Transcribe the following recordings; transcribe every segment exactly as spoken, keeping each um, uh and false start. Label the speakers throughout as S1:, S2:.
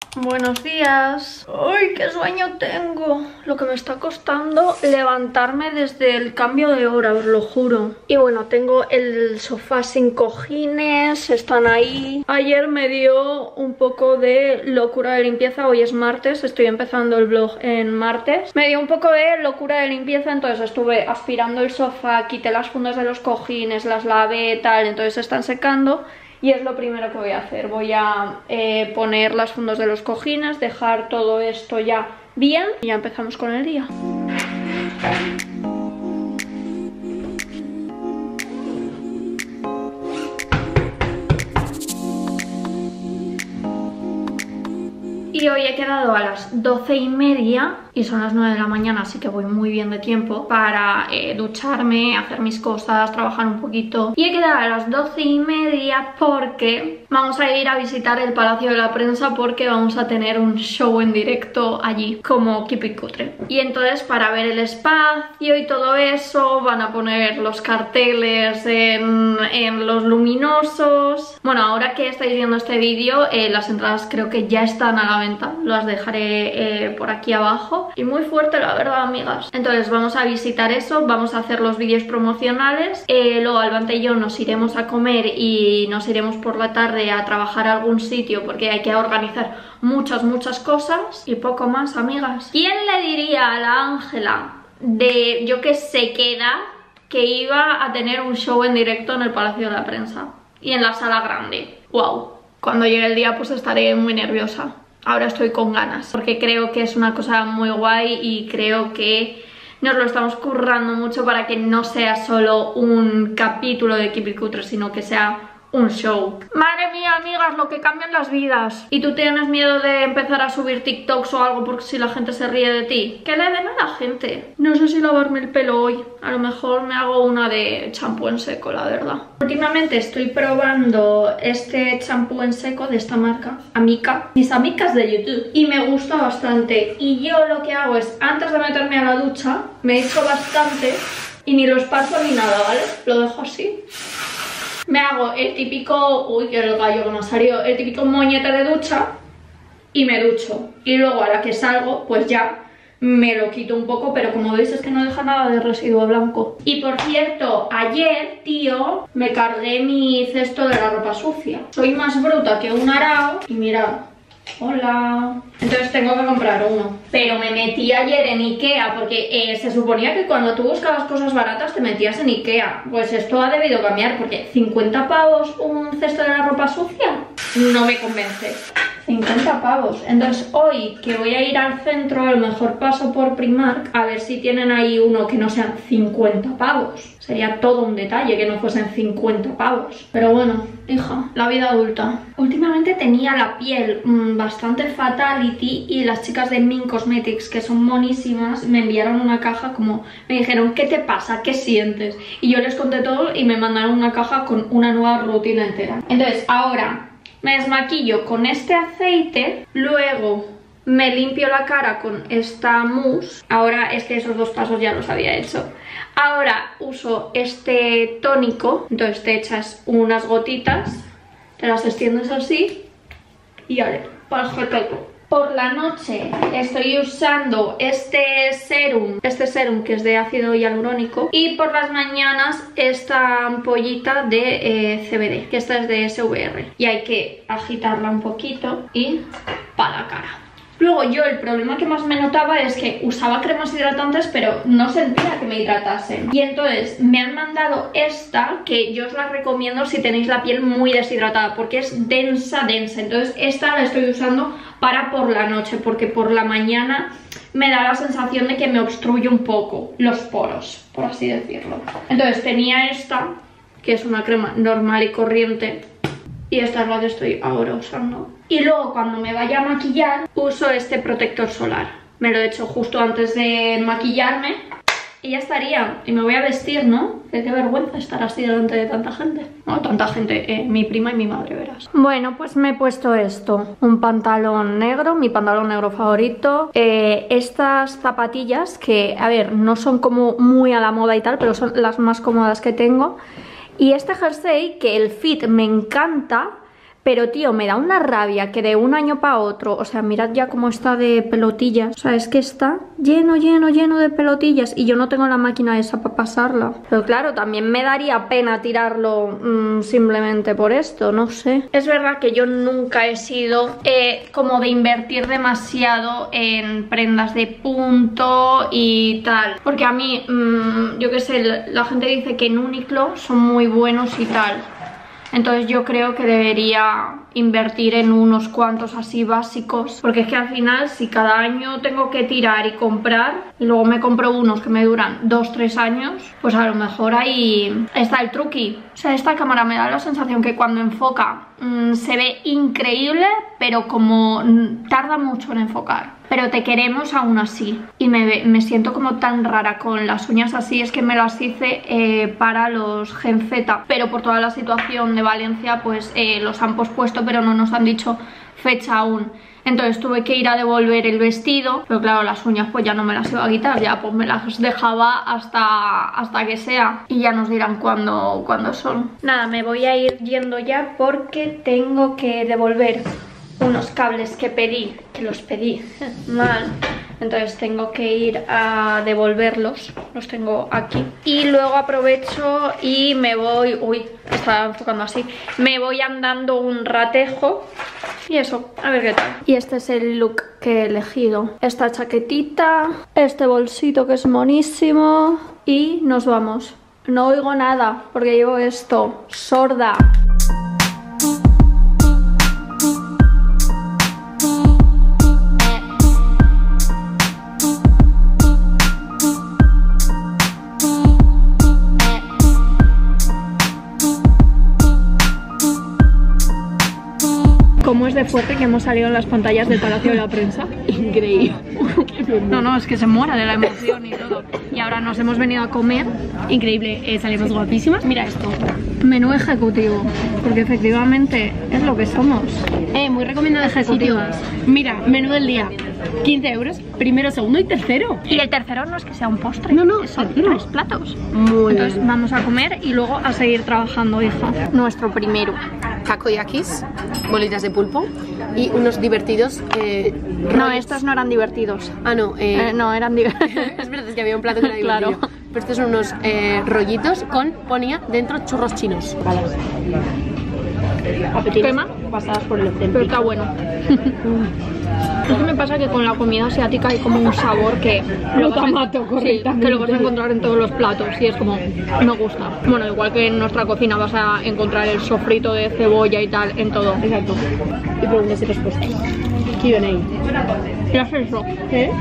S1: Buenos días. ¡Ay, qué sueño tengo! Lo que me está costando levantarme desde el cambio de hora, os lo juro. Y bueno, tengo el sofá sin cojines, están ahí. Ayer me dio un poco de locura de limpieza, hoy es martes, estoy empezando el vlog en martes. Me dio un poco de locura de limpieza, entonces estuve aspirando el sofá, quité las fundas de los cojines, las lavé, tal, entonces se están secando. Y es lo primero que voy a hacer, voy a eh, poner las fundas de los cojines, dejar todo esto ya bien y ya empezamos con el día. Y hoy he quedado a las doce y media y son las nueve de la mañana, así que voy muy bien de tiempo para eh, ducharme, hacer mis cosas, trabajar un poquito. Y he quedado a las doce y media porque vamos a ir a visitar el Palacio de la Prensa porque vamos a tener un show en directo allí, como Keep It Cutre. Y entonces para ver el espacio y todo eso van a poner los carteles en, en los luminosos. Bueno, ahora que estáis viendo este vídeo, eh, las entradas creo que ya están a la venta, las dejaré eh, por aquí abajo. Y muy fuerte, la verdad, amigas. Entonces vamos a visitar eso, vamos a hacer los vídeos promocionales, eh, luego Albante y yo nos iremos a comer y nos iremos por la tarde a trabajar a algún sitio porque hay que organizar muchas, muchas cosas y poco más, amigas. ¿Quién le diría a la Ángela de, yo que sé qué edad, que iba a tener un show en directo en el Palacio de la Prensa y en la sala grande? ¡Wow! Cuando llegue el día pues estaré muy nerviosa. Ahora estoy con ganas, porque creo que es una cosa muy guay y creo que nos lo estamos currando mucho para que no sea solo un capítulo de Keep It Cutre, sino que sea un show. Madre mía, amigas, lo que cambian las vidas. ¿Y tú tienes miedo de empezar a subir TikToks o algo porque si la gente se ríe de ti? ¿Qué le den a la gente? No sé si lavarme el pelo hoy. A lo mejor me hago una de champú en seco, la verdad. Últimamente estoy probando este champú en seco de esta marca, Amika. Mis amigas de YouTube. Y me gusta bastante. Y yo lo que hago es, antes de meterme a la ducha, me echo bastante y ni lo esparzo ni nada, ¿vale? Lo dejo así. Me hago el típico, uy, que el gallo que me ha salido, el típico moñete de ducha y me ducho. Y luego a la que salgo, pues ya me lo quito un poco, pero como veis es que no deja nada de residuo blanco. Y por cierto, ayer, tío, me cargué mi cesto de la ropa sucia. Soy más bruta que un arao y mirad. Hola. Entonces tengo que comprar uno. Pero me metí ayer en Ikea porque eh, se suponía que cuando tú buscabas cosas baratas te metías en Ikea. Pues esto ha debido cambiar porque cincuenta pavos un cesto de la ropa sucia no me convence. cincuenta pavos. Entonces hoy que voy a ir al centro, a lo mejor paso por Primark a ver si tienen ahí uno que no sean cincuenta pavos. Sería todo un detalle que no fuesen cincuenta pavos. Pero bueno, hija, la vida adulta. Últimamente tenía la piel mmm, bastante fatality y las chicas de Min Cosmetics, que son monísimas, me enviaron una caja como... Me dijeron, ¿qué te pasa? ¿Qué sientes? Y yo les conté todo y me mandaron una caja con una nueva rutina entera. Entonces, ahora me desmaquillo con este aceite, luego me limpio la cara con esta mousse. Ahora es que esos dos pasos ya los había hecho. Ahora uso este tónico, entonces te echas unas gotitas, te las extiendes así y vale, para el Por la noche estoy usando este serum, este serum que es de ácido hialurónico, y por las mañanas esta ampollita de eh, C B D, que esta es de S V R, y hay que agitarla un poquito y para la cara. Luego yo el problema que más me notaba es que usaba cremas hidratantes pero no sentía que me hidratasen. Y entonces me han mandado esta, que yo os la recomiendo si tenéis la piel muy deshidratada porque es densa, densa. Entonces esta la estoy usando para por la noche porque por la mañana me da la sensación de que me obstruye un poco los poros, por así decirlo. Entonces tenía esta, que es una crema normal y corriente, y esta es la que estoy ahora usando. Y luego cuando me vaya a maquillar uso este protector solar. Me lo he hecho justo antes de maquillarme y ya estaría. Y me voy a vestir, ¿no? Que qué vergüenza estar así delante de tanta gente. No, tanta gente, eh, mi prima y mi madre, verás. Bueno, pues me he puesto esto. Un pantalón negro, mi pantalón negro favorito. Eh, estas zapatillas que, a ver, no son como muy a la moda y tal, pero son las más cómodas que tengo. Y este jersey, que el fit me encanta, pero tío, me da una rabia que de un año para otro, o sea, mirad ya cómo está de pelotillas, o sea, es que está lleno, lleno, lleno de pelotillas y yo no tengo la máquina esa para pasarla. Pero claro, también me daría pena tirarlo mmm, simplemente por esto, no sé. Es verdad que yo nunca he sido eh, como de invertir demasiado en prendas de punto y tal, porque a mí, mmm, yo qué sé, la gente dice que en Uniqlo son muy buenos y tal. Entonces yo creo que debería invertir en unos cuantos así básicos, porque es que al final si cada año tengo que tirar y comprar y luego me compro unos que me duran dos tres años, pues a lo mejor ahí está el truqui. O sea, esta cámara me da la sensación que cuando enfoca mmm, se ve increíble, pero como mmm, tarda mucho en enfocar. Pero te queremos aún así. Y me, me siento como tan rara con las uñas así. Es que me las hice eh, para los Gen Z, pero por toda la situación de Valencia pues eh, los han pospuesto, pero no nos han dicho fecha aún. Entonces tuve que ir a devolver el vestido, pero claro, las uñas pues ya no me las iba a quitar, ya pues me las dejaba hasta, hasta que sea. Y ya nos dirán cuándo, cuándo son. Nada, me voy a ir yendo ya porque tengo que devolver unos cables que pedí, que los pedí mal, entonces tengo que ir a devolverlos, los tengo aquí. Y luego aprovecho y me voy, uy, estaba enfocando así, me voy andando un ratejo y eso, a ver qué tal. Y este es el look que he elegido, esta chaquetita, este bolsito que es monísimo y nos vamos. No oigo nada porque llevo esto, sorda. ¿Cómo es de fuerte que hemos salido en las pantallas del Palacio de la Prensa? Increíble. No, no, es que se muera de la emoción y todo. Y ahora nos hemos venido a comer.
S2: Increíble, eh, salimos guapísimas. Mira esto.
S1: Menú ejecutivo, porque efectivamente es lo que somos.
S2: Eh, muy recomendado ejecutivas. Mira, menú del día. quince euros, primero, segundo y tercero.
S1: Y el tercero no es que sea un postre.
S2: No, no,
S1: son
S2: tercero.
S1: tres platos.
S2: Muy
S1: Entonces
S2: bien.
S1: vamos a comer y luego a seguir trabajando, hija. Nuestro primero.
S2: Takoyakis, bolitas de pulpo y unos divertidos eh,
S1: No,
S2: rollos.
S1: estos no eran divertidos.
S2: Ah, no, eh,
S1: Eh, no, eran divertidos.
S2: es verdad, es que había un plato que era divertido.
S1: Claro.
S2: Pero estos son unos eh, rollitos con, ponía dentro churros chinos. Vale.
S1: Quema,
S2: pasadas por el
S1: pero está bueno. Es que me pasa que con la comida asiática hay como un sabor que lo vas a-
S2: Glutamato,
S1: sí,
S2: correctamente.
S1: que lo vas a encontrar en todos los platos y es como, me gusta. Bueno, igual que en nuestra cocina vas a encontrar el sofrito de cebolla y tal en todo.
S2: Exacto. Y preguntas y respuestas. Q and A.
S1: ¿Qué haces eso?
S2: ¿Qué?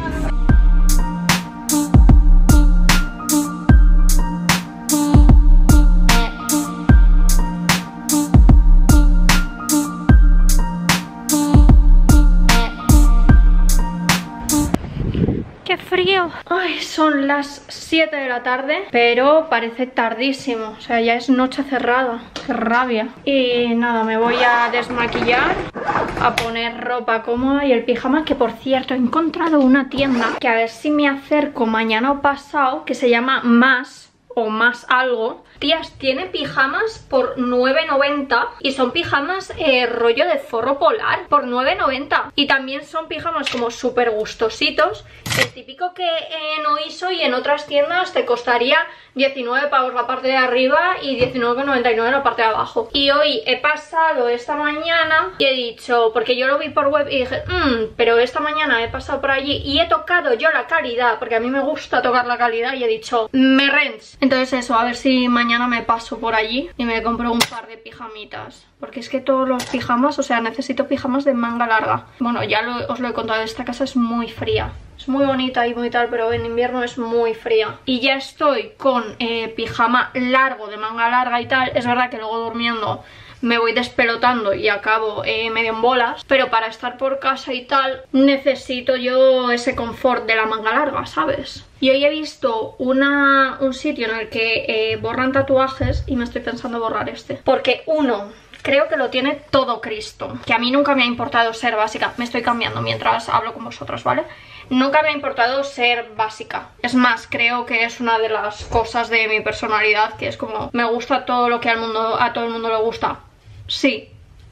S1: ¡Qué frío! Ay, son las siete de la tarde, pero parece tardísimo. O sea, ya es noche cerrada. ¡Qué rabia! Y nada, me voy a desmaquillar, a poner ropa cómoda y el pijama, que por cierto he encontrado una tienda que a ver si me acerco mañana o pasado, que se llama Más o Más Algo. Tías, tiene pijamas por nueve noventa y son pijamas eh, rollo de forro polar por nueve noventa. Y también son pijamas como súper gustositos, el típico que en Oiso y en otras tiendas te costaría diecinueve pavos la parte de arriba y diecinueve noventa y nueve la parte de abajo. Y hoy he pasado esta mañana y he dicho, porque yo lo vi por web y dije, mmm, pero esta mañana he pasado por allí y he tocado yo la calidad, porque a mí me gusta tocar la calidad, y he dicho, me rents. Entonces eso, a ver si mañana me paso por allí y me compro un par de pijamitas, porque es que todos los pijamas, o sea, necesito pijamas de manga larga. Bueno, ya lo, os lo he contado, esta casa es muy fría. Es muy bonita y muy tal, pero en invierno es muy fría. Y ya estoy con eh, pijama largo, de manga larga y tal. Es verdad que luego durmiendo me voy despelotando y acabo eh, medio en bolas, pero para estar por casa y tal necesito yo ese confort de la manga larga, ¿sabes? Y hoy he visto una, un sitio en el que eh, borran tatuajes y me estoy pensando borrar este, porque uno, creo que lo tiene todo Cristo, que a mí nunca me ha importado ser básica. Me estoy cambiando mientras hablo con vosotros, ¿vale? Nunca me ha importado ser básica. Es más, creo que es una de las cosas de mi personalidad, que es como, me gusta todo lo que al mundo, a todo el mundo le gusta. Sí. ¿Y?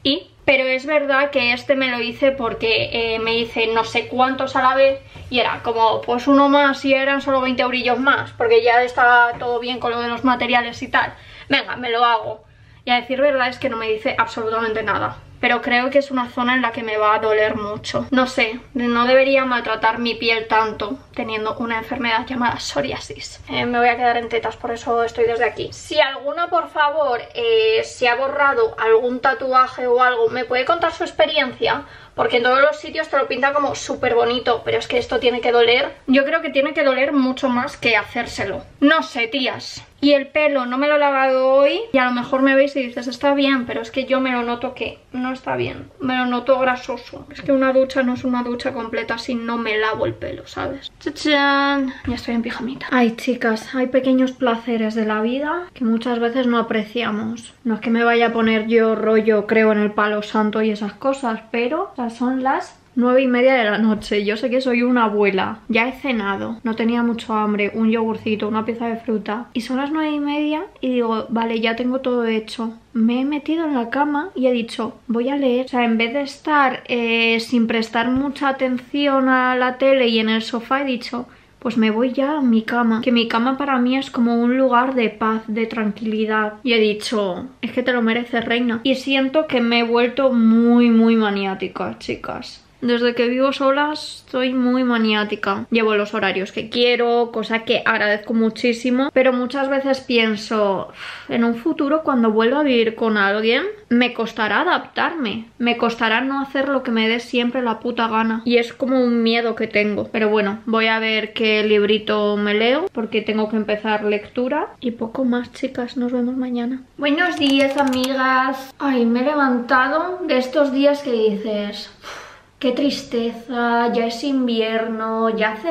S1: pero es verdad que este me lo hice porque eh, me hice no sé cuántos a la vez y era como pues uno más y eran solo veinte eurillos más, porque ya estaba todo bien con lo de los materiales y tal. Venga, me lo hago. Y a decir verdad es que no me dice absolutamente nada, pero creo que es una zona en la que me va a doler mucho. No sé, no debería maltratar mi piel tanto teniendo una enfermedad llamada psoriasis. Eh, me voy a quedar en tetas, por eso estoy desde aquí. Si alguna, por favor, eh, se ha borrado algún tatuaje o algo, ¿me puede contar su experiencia? Porque en todos los sitios te lo pintan como súper bonito, pero es que esto tiene que doler. Yo creo que tiene que doler mucho más que hacérselo. No sé, tías. Y el pelo no me lo he lavado hoy y a lo mejor me veis y dices, está bien, pero es que yo me lo noto que no está bien. Me lo noto grasoso. Es que una ducha no es una ducha completa si no me lavo el pelo, ¿sabes? ¡Chachán! Ya estoy en pijamita. Ay, chicas, hay pequeños placeres de la vida que muchas veces no apreciamos. No es que me vaya a poner yo rollo, creo en el palo santo y esas cosas, pero o sea, son las nueve y media de la noche. Yo sé que soy una abuela. Ya he cenado. No tenía mucho hambre. Un yogurcito, una pieza de fruta. Y son las nueve y media y digo, vale, ya tengo todo hecho. Me he metido en la cama y he dicho, voy a leer. O sea, en vez de estar eh, sin prestar mucha atención a la tele y en el sofá, he dicho, pues me voy ya a mi cama. Que mi cama para mí es como un lugar de paz, de tranquilidad. Y he dicho, es que te lo mereces, reina. Y siento que me he vuelto muy, muy maniática, chicas. Desde que vivo sola estoy muy maniática. Llevo los horarios que quiero, cosa que agradezco muchísimo, pero muchas veces pienso, en un futuro cuando vuelva a vivir con alguien, me costará adaptarme, me costará no hacer lo que me dé siempre la puta gana. Y es como un miedo que tengo. Pero bueno, voy a ver qué librito me leo, porque tengo que empezar lectura. Y poco más, chicas, nos vemos mañana. Buenos días, amigas. Ay, me he levantado de estos días que dices, qué tristeza, ya es invierno, ya hace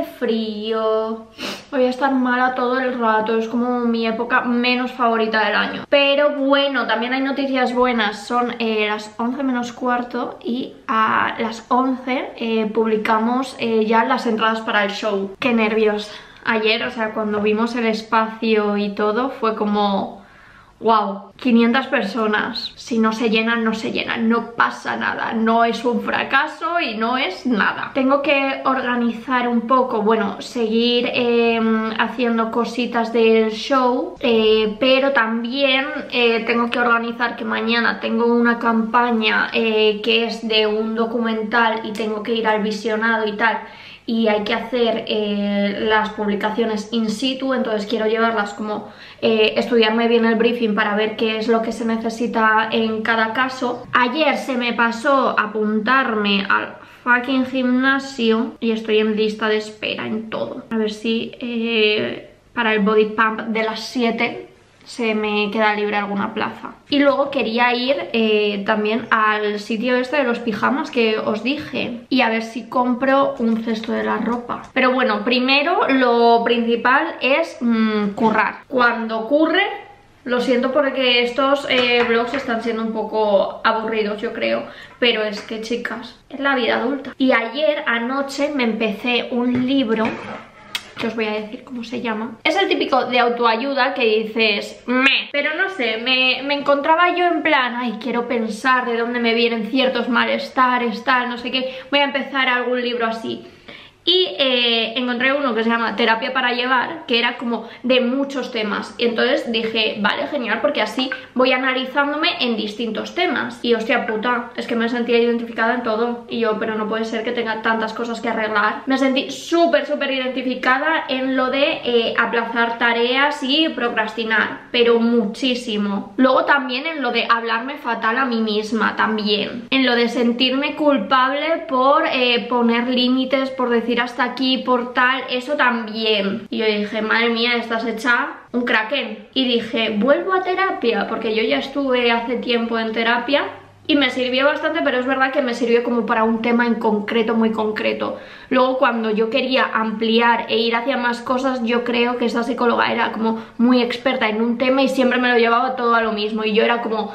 S1: frío, voy a estar mala todo el rato, es como mi época menos favorita del año. Pero bueno, también hay noticias buenas, son eh, las once menos cuarto y a las once eh, publicamos eh, ya las entradas para el show. Qué nervios. Ayer, o sea, cuando vimos el espacio y todo, fue como wow, quinientas personas. Si no se llenan, no se llenan, no pasa nada, no es un fracaso y no es nada. Tengo que organizar un poco, bueno, seguir eh, haciendo cositas del show, eh, pero también eh, tengo que organizar que mañana tengo una campaña eh, que es de un documental y tengo que ir al visionado y tal. Y hay que hacer eh, las publicaciones in situ, entonces quiero llevarlas como eh, estudiarme bien el briefing para ver qué es lo que se necesita en cada caso. Ayer se me pasó apuntarme al fucking gimnasio y estoy en lista de espera en todo. A ver si eh, para el body pump de las siete se me queda libre alguna plaza. Y luego quería ir eh, también al sitio este de los pijamas que os dije y a ver si compro un cesto de la ropa. Pero bueno, primero lo principal es mmm, currar. Cuando ocurre, lo siento porque estos eh, vlogs están siendo un poco aburridos, yo creo, pero es que, chicas, es la vida adulta. Y ayer anoche me empecé un libro que os voy a decir cómo se llama. Es el típico de autoayuda que dices me, pero no sé, me, me encontraba yo en plan, ay, quiero pensar de dónde me vienen ciertos malestares, tal, no sé qué, voy a empezar algún libro así. Y eh, encontré uno que se llama Terapia para llevar, que era como de muchos temas. Y entonces dije, vale, genial, porque así voy analizándome en distintos temas. Y hostia puta, es que me sentía identificada en todo. Y yo, pero no puede ser que tenga tantas cosas que arreglar. Me sentí súper, súper identificada en lo de eh, aplazar tareas y procrastinar, pero muchísimo. Luego también en lo de hablarme fatal a mí misma, también. En lo de sentirme culpable por eh, poner límites, por decir hasta aquí, por tal, eso también. Y yo dije, madre mía, estás hecha un kraken. Y dije, vuelvo a terapia, porque yo ya estuve hace tiempo en terapia y me sirvió bastante, pero es verdad que me sirvió como para un tema en concreto, muy concreto. Luego cuando yo quería ampliar e ir hacia más cosas, yo creo que esa psicóloga era como muy experta en un tema y siempre me lo llevaba todo a lo mismo y yo era como,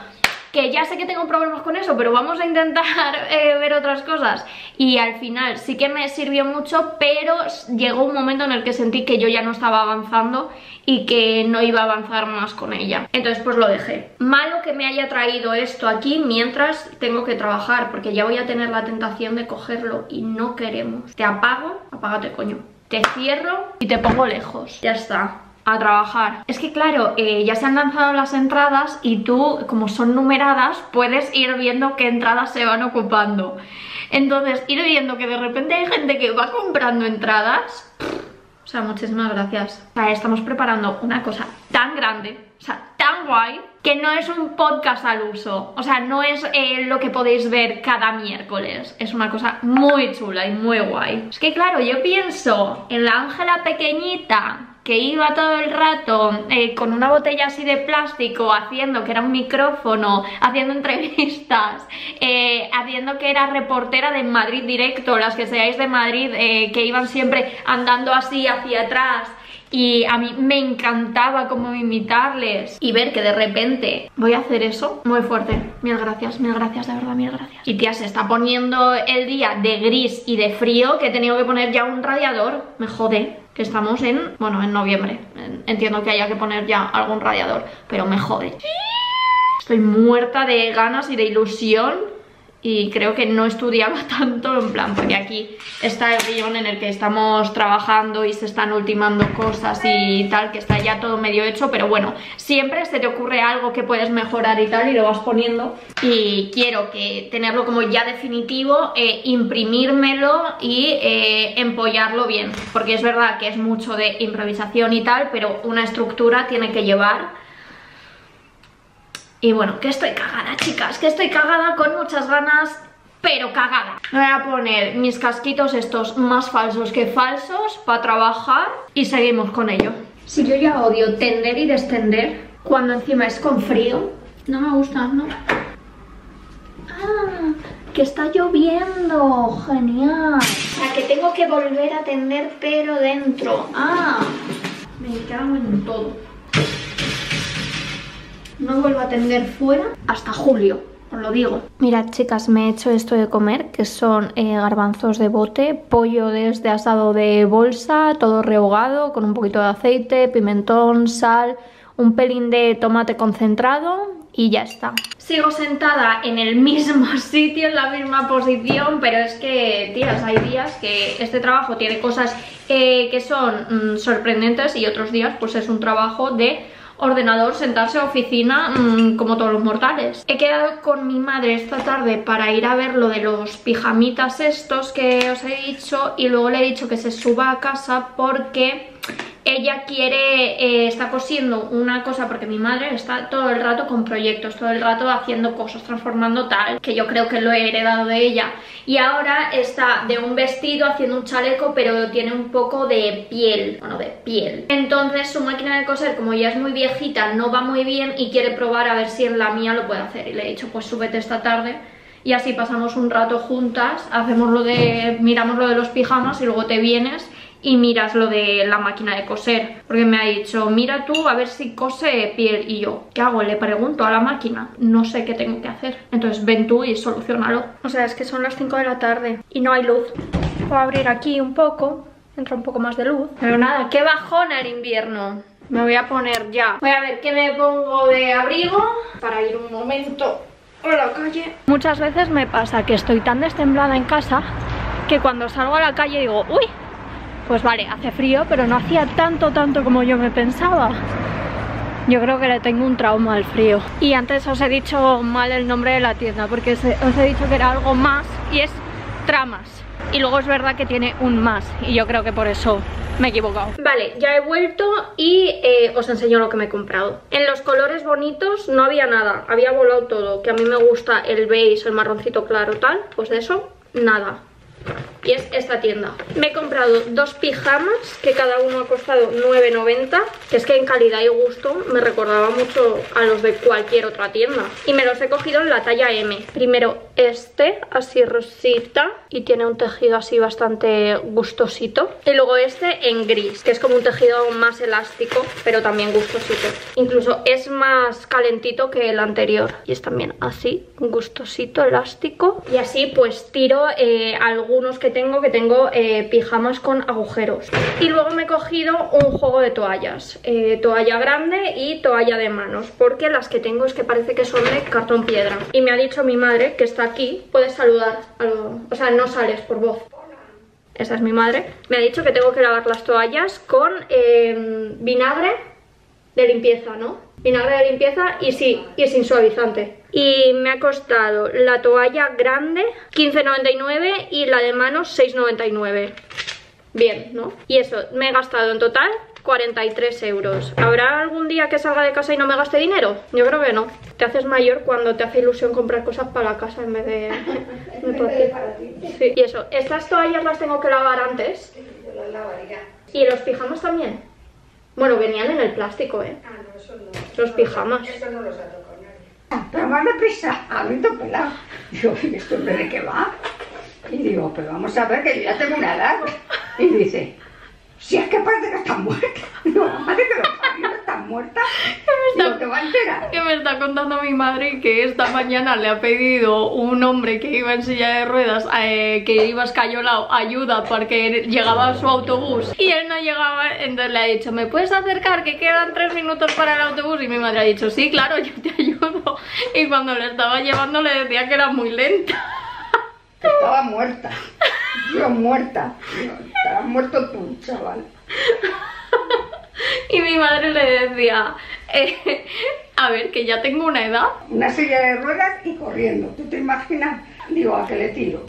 S1: que ya sé que tengo problemas con eso, pero vamos a intentar eh, ver otras cosas. Y al final sí que me sirvió mucho, pero llegó un momento en el que sentí que yo ya no estaba avanzando y que no iba a avanzar más con ella. Entonces pues lo dejé. Malo que me haya traído esto aquí mientras tengo que trabajar, porque ya voy a tener la tentación de cogerlo y no queremos. Te apago, apágate coño. Te cierro y te pongo lejos. Ya está. A trabajar. Es que claro, eh, ya se han lanzado las entradas y tú, como son numeradas, puedes ir viendo qué entradas se van ocupando. Entonces, ir viendo que de repente hay gente que va comprando entradas. Pff, o sea, muchísimas gracias. O sea, estamos preparando una cosa tan grande, o sea, tan guay, que no es un podcast al uso. O sea, no es eh, lo que podéis ver cada miércoles. Es una cosa muy chula y muy guay. Es que claro, yo pienso en la Ángela pequeñita que iba todo el rato eh, con una botella así de plástico, haciendo que era un micrófono, haciendo entrevistas, eh, haciendo que era reportera de Madrid Directo, las que seáis de Madrid, eh, que iban siempre andando así hacia atrás. Y a mí me encantaba como imitarles. Y ver que de repente voy a hacer eso, muy fuerte. Mil gracias, mil gracias, de verdad, mil gracias. Y tía, se está poniendo el día de gris y de frío, que he tenido que poner ya un radiador. Me jode. Que estamos en, bueno, en noviembre. Entiendo que haya que poner ya algún radiador, pero me jode. Estoy muerta de ganas y de ilusión. Y creo que no estudiaba tanto, en plan, porque aquí está el guión en el que estamos trabajando y se están ultimando cosas y tal, que está ya todo medio hecho, pero bueno, siempre se te ocurre algo que puedes mejorar y tal, y lo vas poniendo. Y quiero que tenerlo como ya definitivo, eh, imprimírmelo y eh, empollarlo bien, porque es verdad que es mucho de improvisación y tal, pero una estructura tiene que llevar. Y bueno, que estoy cagada, chicas, que estoy cagada con muchas ganas, pero cagada. Me voy a poner mis casquitos estos más falsos que falsos para trabajar y seguimos con ello. Si yo ya odio tender y descender, cuando encima es con frío, no me gusta, ¿no? Ah, que está lloviendo, genial. O sea, que tengo que volver a tender pero dentro. Ah, me cago en todo. No vuelvo a tender fuera hasta julio, os lo digo. Mirad, chicas, me he hecho esto de comer, que son eh, garbanzos de bote, pollo desde asado de bolsa, todo rehogado, con un poquito de aceite, pimentón, sal, un pelín de tomate concentrado y ya está. Sigo sentada en el mismo sitio, en la misma posición, pero es que, tías, hay días que este trabajo tiene cosas eh, que son mm, sorprendentes y otros días pues es un trabajo de ordenador, sentarse a oficina, mmm, como todos los mortales. He quedado con mi madre esta tarde para ir a ver lo de los pijamitas estos que os he dicho, y luego le he dicho que se suba a casa porque ella quiere, eh, está cosiendo una cosa, porque mi madre está todo el rato con proyectos, todo el rato haciendo cosas, transformando tal, que yo creo que lo he heredado de ella. Y ahora está de un vestido haciendo un chaleco, pero tiene un poco de piel, bueno, de piel. Entonces su máquina de coser, como ya es muy viejita, no va muy bien y quiere probar a ver si en la mía lo puede hacer. Y le he dicho, pues súbete esta tarde y así pasamos un rato juntas, hacemos lo de, miramos lo de los pijamas y luego te vienes y miras lo de la máquina de coser, porque me ha dicho, mira tú a ver si cose piel. Y yo, ¿qué hago? Le pregunto a la máquina, no sé qué tengo que hacer. Entonces ven tú y solucionalo. O sea, es que son las cinco de la tarde y no hay luz. Voy a abrir aquí un poco, entra un poco más de luz. Pero nada, qué bajón el invierno. Me voy a poner ya, voy a ver qué me pongo de abrigo para ir un momento a la calle. Muchas veces me pasa que estoy tan destemplada en casa que cuando salgo a la calle digo, uy, pues vale, hace frío, pero no hacía tanto, tanto como yo me pensaba. Yo creo que le tengo un trauma al frío. Y antes os he dicho mal el nombre de la tienda, porque os he dicho que era algo más y es Tramas. Y luego es verdad que tiene un más, y yo creo que por eso me he equivocado. Vale, ya he vuelto y eh, os enseño lo que me he comprado. En los colores bonitos no había nada, había volado todo. Que a mí me gusta el beige, el marroncito claro, tal, pues de eso, nada. y es esta tienda. Me he comprado dos pijamas que cada uno ha costado nueve noventa, que es que en calidad y gusto me recordaba mucho a los de cualquier otra tienda, y me los he cogido en la talla eme. Primero este, así rosita, y tiene un tejido así bastante gustosito, y luego este en gris, que es como un tejido más elástico pero también gustosito, incluso es más calentito que el anterior, y es también así gustosito, elástico. Y así pues tiro eh, algunos que tengo, que tengo eh, pijamas con agujeros. Y luego me he cogido un juego de toallas, eh, toalla grande y toalla de manos, porque las que tengo es que parece que son de cartón piedra. Y me ha dicho mi madre, que está aquí, puedes saludar a lo... o sea, no sales por voz. Esa es mi madre. Me ha dicho que tengo que lavar las toallas con eh, vinagre de limpieza, ¿no? Vinagre de limpieza y sí, y sin suavizante. Y me ha costado la toalla grande quince noventa y nueve y la de manos seis noventa y nueve. Bien, ¿no? Y eso, me he gastado en total cuarenta y tres euros. ¿Habrá algún día que salga de casa y no me gaste dinero? Yo creo que no. Te haces mayor cuando te hace ilusión comprar cosas para la casa en vez de, de para ti. Sí. Y eso, estas toallas las tengo que lavar antes.
S3: Yo las lavaría.
S1: ¿Y los pijamas también? Bueno, venían en el plástico, ¿eh?
S3: Ah, no, eso no.
S1: Los pijamas.
S3: Eso no los ha tocado nadie. Pero más deprisa, habiendo pelado. Digo, ¿y este hombre de qué va? Y digo, pero vamos a ver que yo ya tengo una edad. Y dice, si es que parece que está muerta. Digo, madre que los parió, está muerta. Digo, ¿te va a enterar?
S1: Que me está contando mi madre que esta mañana le ha pedido un hombre que iba en silla de ruedas, eh, que iba escayolado, ayuda porque llegaba a su autobús y él no llegaba. Entonces le ha dicho, ¿me puedes acercar que quedan tres minutos para el autobús? Y mi madre ha dicho, sí, claro, yo te ayudo. Y cuando le estaba llevando le decía que era muy lenta.
S3: Estaba muerta. Yo muerta. Digo, estabas muerto tú, chaval.
S1: Y mi madre le decía, eh, a ver, que ya tengo una edad.
S3: Una silla de ruedas y corriendo. ¿Tú te imaginas? Digo, ¿a qué le tiro?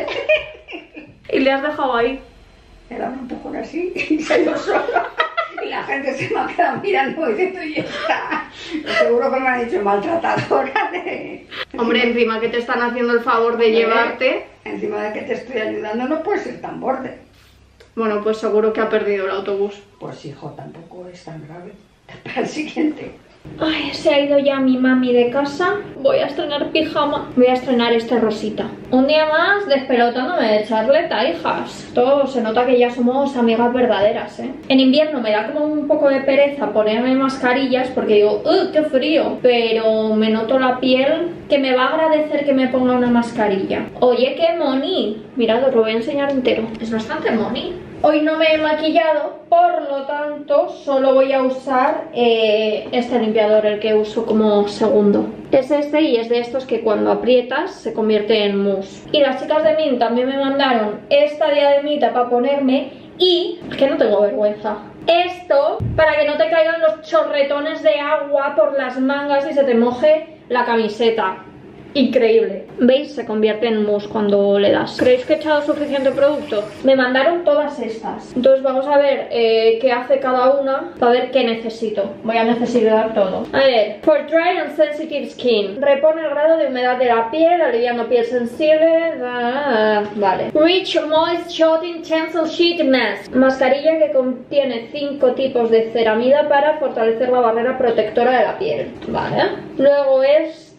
S1: Y le has dejado ahí.
S3: Le daba un empujón así y se ido solo. Y la gente se me ha quedado mirando diciendo, y está. Seguro que me ha dicho maltratadora de...
S1: Hombre, encima que te están haciendo el favor de llevarte.
S3: Encima de que te estoy ayudando no puedes ser tan borde.
S1: Bueno, pues seguro que ha perdido el autobús.
S3: Pues hijo, tampoco es tan grave. Espera el siguiente.
S1: Ay, se ha ido ya mi mami de casa. Voy a estrenar pijama. Voy a estrenar este rosita. Un día más despelotándome de charleta, hijas. Todo se nota que ya somos amigas verdaderas, ¿eh? En invierno me da como un poco de pereza ponerme mascarillas porque digo, ¡uh, qué frío! Pero me noto la piel que me va a agradecer que me ponga una mascarilla. Oye, qué moni. Mirad, os lo voy a enseñar entero. Es bastante moni. Hoy no me he maquillado, por lo tanto solo voy a usar eh, este limpiador, el que uso como segundo. Es este y es de estos que cuando aprietas se convierte en mousse. Y las chicas de Mint también me mandaron esta diademita para ponerme y... es que no tengo vergüenza. Esto para que no te caigan los chorretones de agua por las mangas y se te moje la camiseta. Increíble. ¿Veis? Se convierte en mousse cuando le das. ¿Creéis que he echado suficiente producto? Me mandaron todas estas. Entonces vamos a ver eh, qué hace cada una para ver qué necesito. Voy a necesitar todo. A ver. For dry and sensitive skin. Repone el grado de humedad de la piel, aliviando piel sensible. Ah, vale. Rich Moist Shooting Tensile Sheet Mask. Mascarilla que contiene cinco tipos de ceramida para fortalecer la barrera protectora de la piel. Vale. Luego esta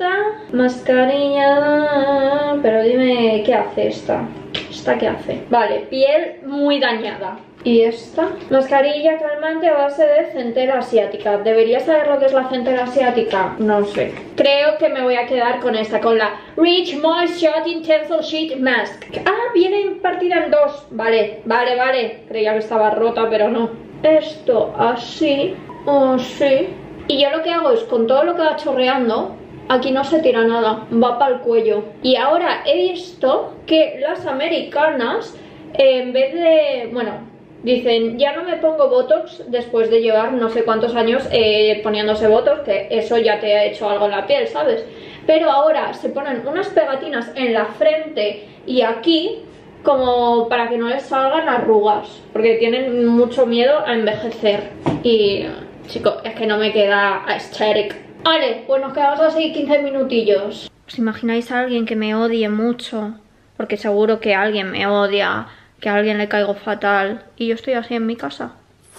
S1: mascarilla, pero dime qué hace esta. ¿Esta qué hace? Vale, piel muy dañada. ¿Y esta? Mascarilla calmante a base de centella asiática. ¿Debería saber lo que es la centella asiática? No sé. Creo que me voy a quedar con esta, con la Rich Moist Shooting Tensile Sheet Mask. Ah, viene partida en dos. Vale, vale, vale. Creía que estaba rota, pero no. Esto así, así. Y yo lo que hago es, con todo lo que va chorreando, aquí no se tira nada, va para el cuello. Y ahora he visto que las americanas, eh, en vez de... bueno, dicen, ya no me pongo botox después de llevar no sé cuántos años eh, poniéndose botox, que eso ya te ha hecho algo en la piel, ¿sabes? Pero ahora se ponen unas pegatinas en la frente y aquí, como para que no les salgan arrugas, porque tienen mucho miedo a envejecer. Y, chicos, es que no me queda aesthetic. Vale, pues nos quedamos así quince minutillos. ¿Os imagináis a alguien que me odie mucho porque seguro que alguien me odia, que a alguien le caigo fatal y yo estoy así en mi casa.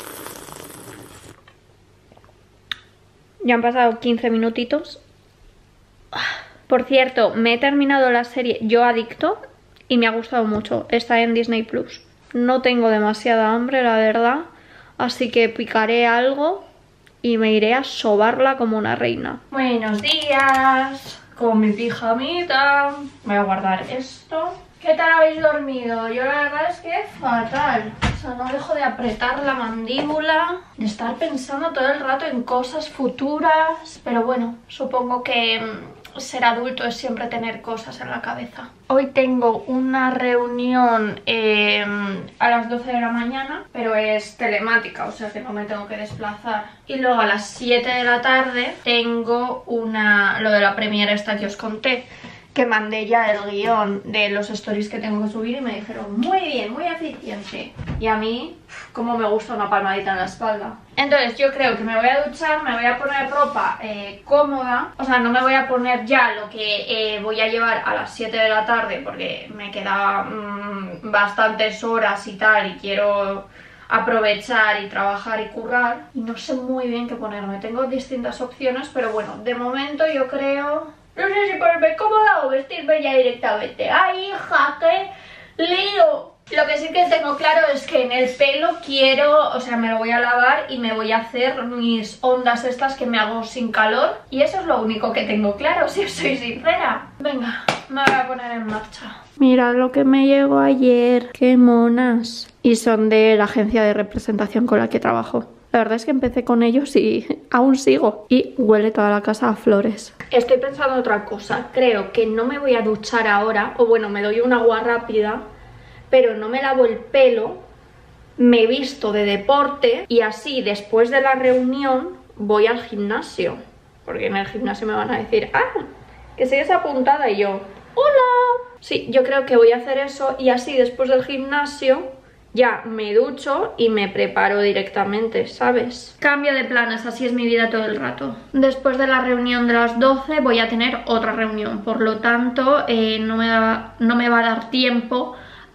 S1: Ya han pasado quince minutitos. Por cierto, me he terminado la serie Yo Adicto y me ha gustado mucho. Está en Disney Plus. No tengo demasiada hambre, la verdad, así que picaré algo y me iré a sobarla como una reina. Buenos días, con mi pijamita. Voy a guardar esto. ¿Qué tal habéis dormido? Yo la verdad es que fatal. O sea, no dejo de apretar la mandíbula, de estar pensando todo el rato en cosas futuras. Pero bueno, supongo que ser adulto es siempre tener cosas en la cabeza. Hoy tengo una reunión eh, a las doce de la mañana, pero es telemática, o sea que no me tengo que desplazar. Y luego a las siete de la tarde tengo una, lo de la premiere esta que os conté, que mandé ya el guión de los stories que tengo que subir y me dijeron muy bien, muy eficiente. Y a mí, como me gusta una palmadita en la espalda. Entonces yo creo que me voy a duchar, me voy a poner ropa eh, cómoda. O sea, no me voy a poner ya lo que eh, voy a llevar a las siete de la tarde porque me quedan mmm, bastantes horas y tal y quiero aprovechar y trabajar y currar. Y no sé muy bien qué ponerme, tengo distintas opciones, pero bueno, de momento yo creo... No sé si ponerme cómoda o vestirme ya directamente. ¡Ay, hija, qué lío! Lo que sí que tengo claro es que en el pelo quiero, o sea, me lo voy a lavar y me voy a hacer mis ondas estas que me hago sin calor. Y eso es lo único que tengo claro, si os soy sincera. Venga, me voy a poner en marcha. Mirad lo que me llegó ayer, qué monas. Y son de la agencia de representación con la que trabajo. La verdad es que empecé con ellos y aún sigo. Y huele toda la casa a flores. Estoy pensando otra cosa. Creo que no me voy a duchar ahora. O bueno, me doy un agua rápida. Pero no me lavo el pelo. Me visto de deporte. Y así, después de la reunión, voy al gimnasio. Porque en el gimnasio me van a decir, ah, que sigues apuntada. Y yo, hola. Sí, yo creo que voy a hacer eso. Y así, después del gimnasio... ya me ducho y me preparo directamente, ¿sabes? Cambio de planes, así es mi vida todo el rato. Después de la reunión de las doce voy a tener otra reunión. Por lo tanto, eh, no, me da, no me va a dar tiempo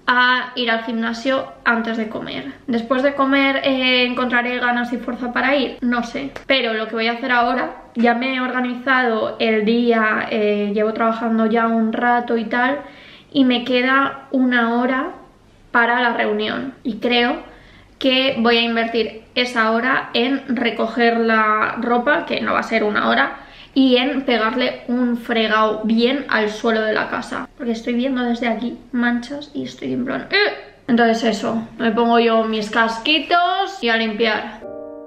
S1: a ir al gimnasio antes de comer. Después de comer eh, encontraré ganas y fuerza para ir, no sé. Pero lo que voy a hacer ahora, ya me he organizado el día, eh, llevo trabajando ya un rato y tal, y me queda una hora para la reunión y creo que voy a invertir esa hora en recoger la ropa, que no va a ser una hora, y en pegarle un fregado bien al suelo de la casa, porque estoy viendo desde aquí manchas y estoy en plan ¡eh! Entonces eso, me pongo yo mis casquitos y a limpiar.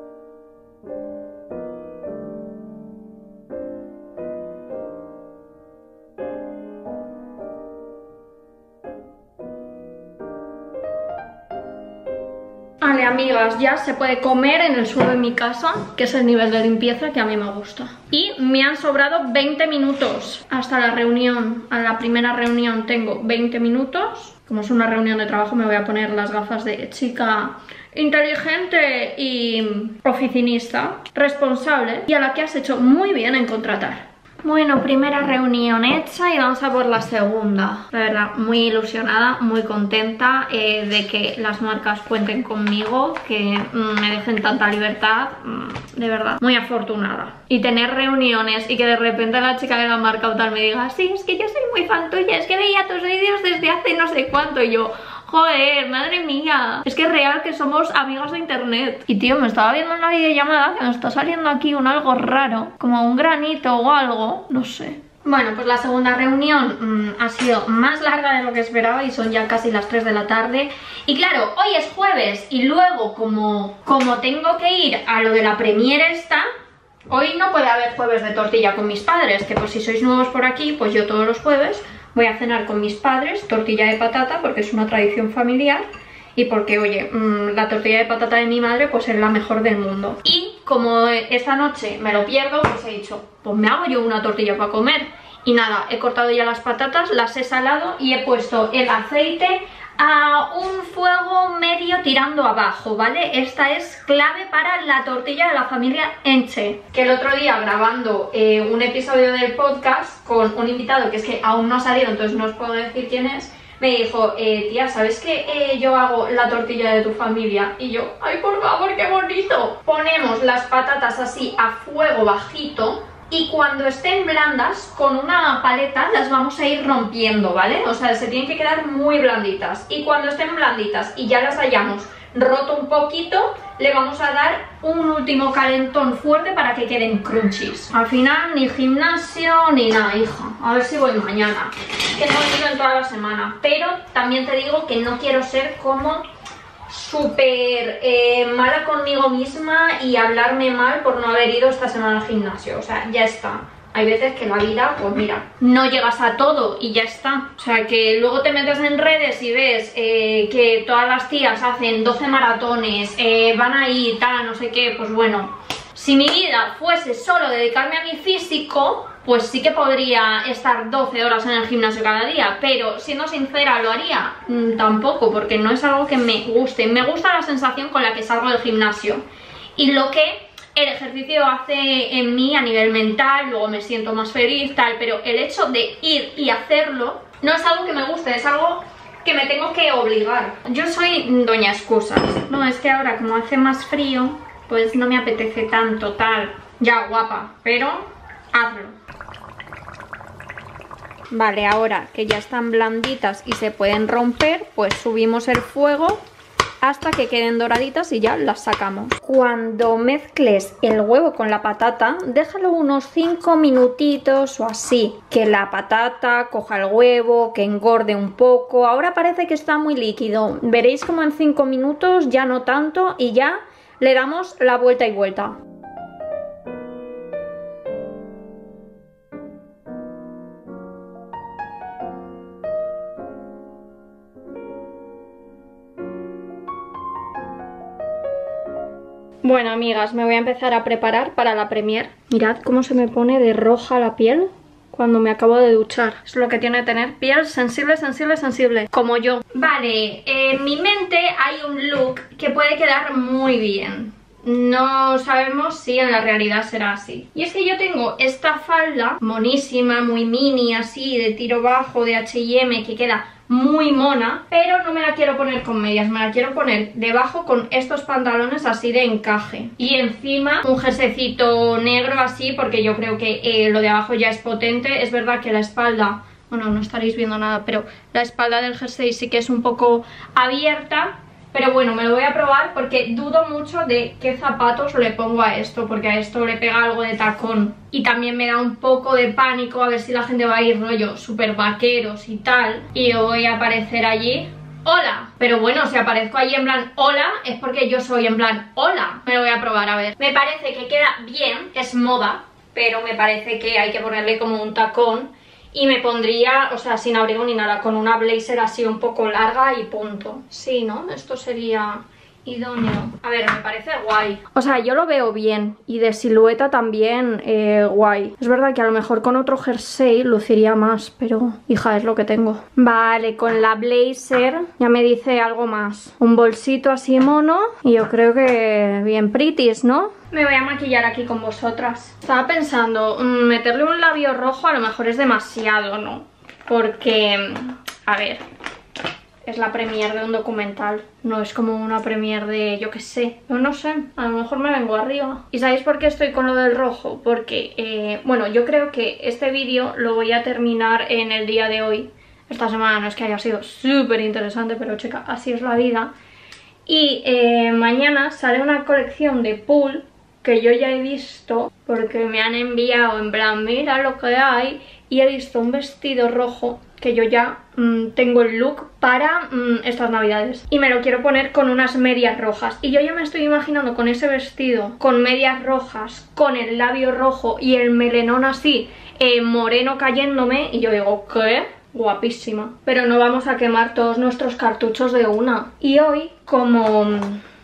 S1: Vale, amigas, ya se puede comer en el suelo de mi casa, que es el nivel de limpieza que a mí me gusta. Y me han sobrado veinte minutos hasta la reunión. A la primera reunión tengo veinte minutos. Como es una reunión de trabajo, me voy a poner las gafas de chica inteligente y oficinista, responsable, y a la que has hecho muy bien en contratar. Bueno, primera reunión hecha y vamos a por la segunda. La verdad, muy ilusionada, muy contenta eh, de que las marcas cuenten conmigo, que mm, me dejen tanta libertad, mm, de verdad, muy afortunada. Y tener reuniones y que de repente la chica de la marca o tal me diga, sí, es que yo soy muy fan tuya, es que veía tus vídeos desde hace no sé cuánto, y yo... joder, madre mía, es que es real que somos amigas de internet. Y tío, me estaba viendo en la videollamada que me está saliendo aquí un algo raro, como un granito o algo, no sé. Bueno, pues la segunda reunión mmm, ha sido más larga de lo que esperaba y son ya casi las tres de la tarde. Y claro, hoy es jueves y luego como, como tengo que ir a lo de la premiere esta, hoy no puede haber jueves de tortilla con mis padres, que por si sois nuevos por aquí, pues yo todos los jueves voy a cenar con mis padres tortilla de patata porque es una tradición familiar y porque, oye, mmm, la tortilla de patata de mi madre pues es la mejor del mundo. Y como esta noche me lo pierdo, pues he dicho, pues me hago yo una tortilla para comer. Y nada, he cortado ya las patatas, las he salado y he puesto el aceite a un fuego medio tirando abajo, ¿vale? Esta es clave para la tortilla de la familia Enche. Que el otro día grabando eh, un episodio del podcast con un invitado que es que aún no ha salido, entonces no os puedo decir quién es, me dijo, eh, tía, ¿sabes que eh, yo hago la tortilla de tu familia? Y yo, ay, por favor, qué bonito. Ponemos las patatas así a fuego bajito y cuando estén blandas, con una paleta las vamos a ir rompiendo, ¿vale? O sea, se tienen que quedar muy blanditas. Y cuando estén blanditas y ya las hayamos roto un poquito, le vamos a dar un último calentón fuerte para que queden crunchies. Al final ni gimnasio ni nada, hija. A ver si voy mañana, que no he ido en toda la semana. Pero también te digo que no quiero ser como súper eh, mala conmigo misma y hablarme mal por no haber ido esta semana al gimnasio. O sea, ya está. Hay veces que la vida, pues mira, no llegas a todo y ya está. O sea, que luego te metes en redes y ves eh, que todas las tías hacen doce maratones, eh, van ahí, tal, no sé qué. Pues bueno, si mi vida fuese solo dedicarme a mi físico, pues sí que podría estar doce horas en el gimnasio cada día. Pero siendo sincera, ¿lo haría? Mm, tampoco, porque no es algo que me guste. Me gusta la sensación con la que salgo del gimnasio y lo que el ejercicio hace en mí a nivel mental. Luego me siento más feliz, tal, pero el hecho de ir y hacerlo no es algo que me guste, es algo que me tengo que obligar. Yo soy doña excusas. No, es que ahora como hace más frío, pues no me apetece tanto, tal. Ya, guapa, pero hazlo. Vale, ahora que ya están blanditas y se pueden romper, pues subimos el fuego hasta que queden doraditas y ya las sacamos. Cuando mezcles el huevo con la patata, déjalo unos cinco minutitos o así, que la patata coja el huevo, que engorde un poco. Ahora parece que está muy líquido, veréis como en cinco minutos ya no tanto y ya le damos la vuelta y vuelta. Bueno, amigas, me voy a empezar a preparar para la premier. Mirad cómo se me pone de roja la piel cuando me acabo de duchar. Es lo que tiene tener piel sensible, sensible, sensible, como yo. Vale, en mi mente hay un look que puede quedar muy bien. No sabemos si en la realidad será así. Y es que yo tengo esta falda monísima, muy mini, así, de tiro bajo, de H y M, que queda muy mona, pero no me la quiero poner con medias, me la quiero poner debajo con estos pantalones así de encaje y encima un jerseycito negro así, porque yo creo que eh, lo de abajo ya es potente. Es verdad que la espalda, bueno, no estaréis viendo nada, pero la espalda del jersey sí que es un poco abierta. Pero bueno, me lo voy a probar porque dudo mucho de qué zapatos le pongo a esto, porque a esto le pega algo de tacón. Y también me da un poco de pánico a ver si la gente va a ir rollo súper vaqueros y tal, y yo voy a aparecer allí, hola. Pero bueno, si aparezco allí en plan hola, es porque yo soy en plan hola. Me lo voy a probar, a ver. Me parece que queda bien, es moda, pero me parece que hay que ponerle como un tacón. Y me pondría, o sea, sin abrigo ni nada, con una blazer así un poco larga y punto. Sí, ¿no? Esto sería idóneo. A ver, me parece guay. O sea, yo lo veo bien. Y de silueta también eh, guay. Es verdad que a lo mejor con otro jersey luciría más, pero hija, es lo que tengo. Vale, con la blazer ya me dice algo más. Un bolsito así mono. Y yo creo que bien pretties, ¿no? Me voy a maquillar aquí con vosotras. Estaba pensando, meterle un labio rojo a lo mejor es demasiado, ¿no? Porque, a ver, es la premier de un documental. No es como una premier de, yo qué sé, yo no sé, a lo mejor me vengo arriba. ¿Y sabéis por qué estoy con lo del rojo? Porque, eh, bueno, yo creo que este vídeo lo voy a terminar en el día de hoy. Esta semana no es que haya sido súper interesante, pero chica, así es la vida. Y eh, mañana sale una colección de Pool que yo ya he visto, porque me han enviado en plan, mira lo que hay, y he visto un vestido rojo que yo ya mmm, tengo el look para mmm, estas navidades, y me lo quiero poner con unas medias rojas, y yo ya me estoy imaginando con ese vestido, con medias rojas, con el labio rojo y el melenón así eh, moreno cayéndome, y yo digo, ¿qué? Guapísima. Pero no vamos a quemar todos nuestros cartuchos de una. Y hoy, como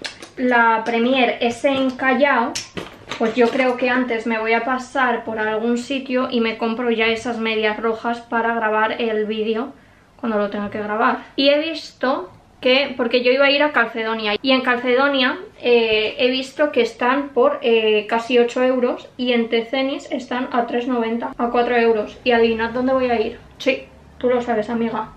S1: la premier es en Callao, pues yo creo que antes me voy a pasar por algún sitio y me compro ya esas medias rojas para grabar el vídeo cuando lo tenga que grabar. Y he visto que, porque yo iba a ir a Calcedonia, y en Calcedonia eh, he visto que están por eh, casi ocho euros, y en Tecenis están a tres noventa, a cuatro euros. Y adivinad dónde voy a ir. Sí, tú lo sabes, amiga.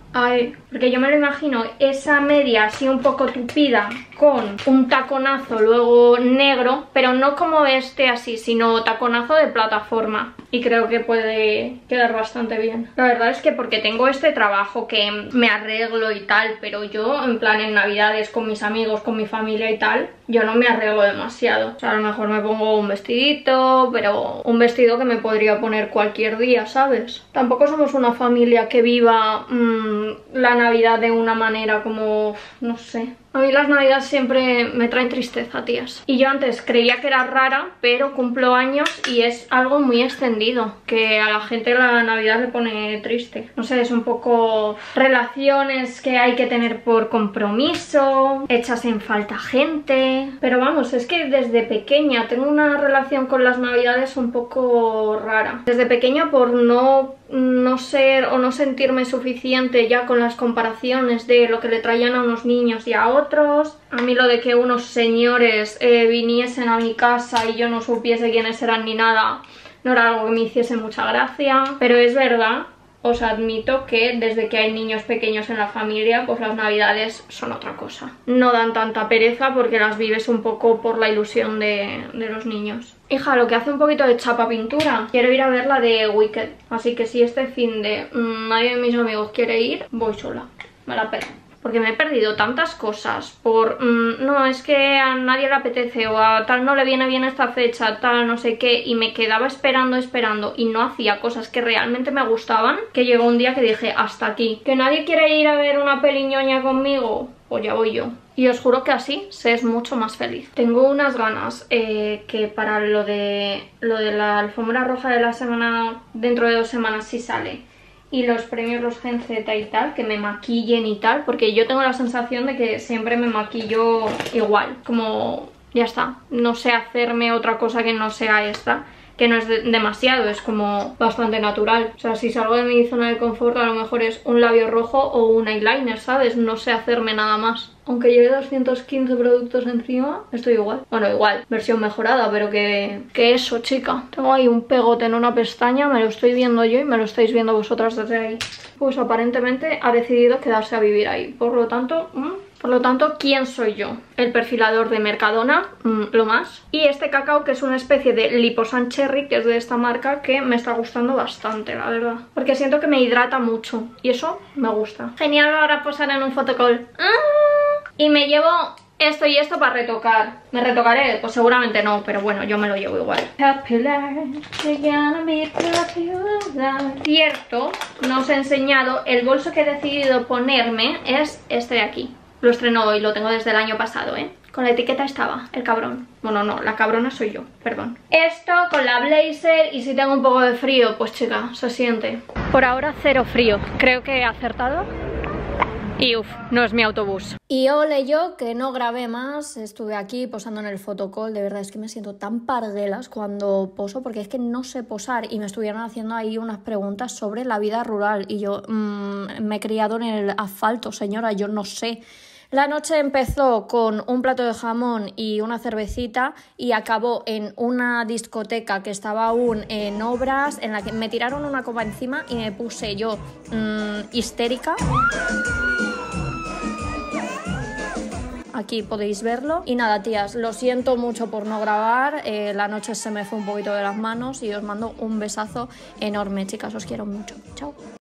S1: Ay, porque yo me lo imagino esa media así un poco tupida con un taconazo luego negro, pero no como este así, sino taconazo de plataforma. Y creo que puede quedar bastante bien. La verdad es que porque tengo este trabajo que me arreglo y tal, pero yo en plan en navidades con mis amigos, con mi familia y tal, yo no me arreglo demasiado. O sea, a lo mejor me pongo un vestidito, pero un vestido que me podría poner cualquier día, ¿sabes? Tampoco somos una familia que viva mmm, la Navidad de una manera como, no sé. A mí las navidades siempre me traen tristeza, tías. Y yo antes creía que era rara, pero cumplo años y es algo muy extendido, que a la gente la navidad le pone triste. No sé, es un poco relaciones que hay que tener por compromiso, echas en falta gente. Pero vamos, es que desde pequeña tengo una relación con las navidades un poco rara. Desde pequeña por no... no ser o no sentirme suficiente ya con las comparaciones de lo que le traían a unos niños y a otros. A mí lo de que unos señores eh, viniesen a mi casa y yo no supiese quiénes eran ni nada, no era algo que me hiciese mucha gracia. Pero es verdad, os admito que desde que hay niños pequeños en la familia, pues las navidades son otra cosa. No dan tanta pereza porque las vives un poco por la ilusión de, de los niños. Hija, lo que hace un poquito de chapa pintura. Quiero ir a ver la de Wicked. Así que si este fin de mmm, nadie de mis amigos quiere ir, voy sola. Me la pego. Porque me he perdido tantas cosas por... Mmm, no, es que a nadie le apetece o a tal no le viene bien esta fecha, tal no sé qué. Y me quedaba esperando, esperando y no hacía cosas que realmente me gustaban. Que llegó un día que dije, hasta aquí. ¿Que nadie quiere ir a ver una peli ñoña conmigo? Pues ya voy yo. Y os juro que así se es mucho más feliz. Tengo unas ganas eh, que para lo de, lo de la alfombra roja de la semana, dentro de dos semanas sí sale. Y los premios, los Gen Z y tal, que me maquillen y tal. Porque yo tengo la sensación de que siempre me maquillo igual. Como, ya está, no sé hacerme otra cosa que no sea esta. Que no es de demasiado, es como bastante natural. O sea, si salgo de mi zona de confort, a lo mejor es un labio rojo o un eyeliner, ¿sabes? No sé hacerme nada más. Aunque lleve doscientos quince productos encima, estoy igual. Bueno, igual, versión mejorada, pero que, que eso, chica. Tengo ahí un pegote en una pestaña, me lo estoy viendo yo y me lo estáis viendo vosotras desde ahí. Pues aparentemente ha decidido quedarse a vivir ahí. Por lo tanto... ¿mmm? Por lo tanto, ¿quién soy yo? El perfilador de Mercadona, mmm, lo más. Y este cacao que es una especie de Liposan Cherry, que es de esta marca, que me está gustando bastante, la verdad. Porque siento que me hidrata mucho y eso me gusta. Genial para posar en un fotocall. ¡Ah! Y me llevo esto y esto para retocar. ¿Me retocaré? Pues seguramente no, pero bueno, yo me lo llevo igual. Cierto, no os he enseñado, el bolso que he decidido ponerme es este de aquí. Lo estrenó hoy, lo tengo desde el año pasado, ¿eh? Con la etiqueta estaba, el cabrón. Bueno, no, la cabrona soy yo, perdón. Esto con la blazer y si tengo un poco de frío, pues chica, se siente. Por ahora cero frío, creo que he acertado. Y uff, no es mi autobús. Y ole yo que no grabé más, estuve aquí posando en el fotocall. De verdad es que me siento tan parguelas cuando poso, porque es que no sé posar. Y me estuvieron haciendo ahí unas preguntas sobre la vida rural. Y yo mmm, me he criado en el asfalto, señora, yo no sé. La noche empezó con un plato de jamón y una cervecita y acabó en una discoteca que estaba aún en obras, en la que me tiraron una copa encima y me puse yo mmm, histérica. Aquí podéis verlo. Y nada, tías, lo siento mucho por no grabar. Eh, la noche se me fue un poquito de las manos y os mando un besazo enorme, chicas. Os quiero mucho. Chao.